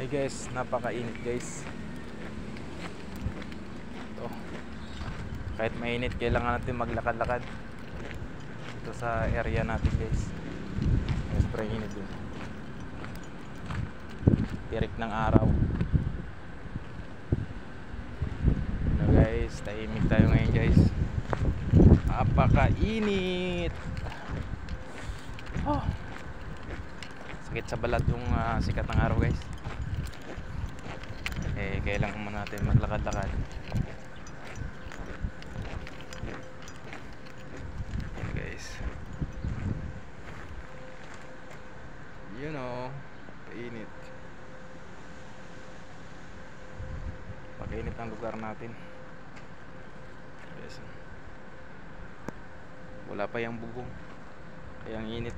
Ay guys, napakainit guys. Ito. Kahit mainit, kailangan natin maglakad-lakad ito sa area natin guys. Sobrang init din. Tirik ng araw. Ano guys, tahimik tayo ngayon guys. Napakainit. Oh. Sakit sa balat yung sikat ng araw guys. Kailangan mo natin maglakad-lakad. Yan guys. You know, painit. Pag-init ang lugar natin. Yes. Wala pa yung bugong. Kaya ang init.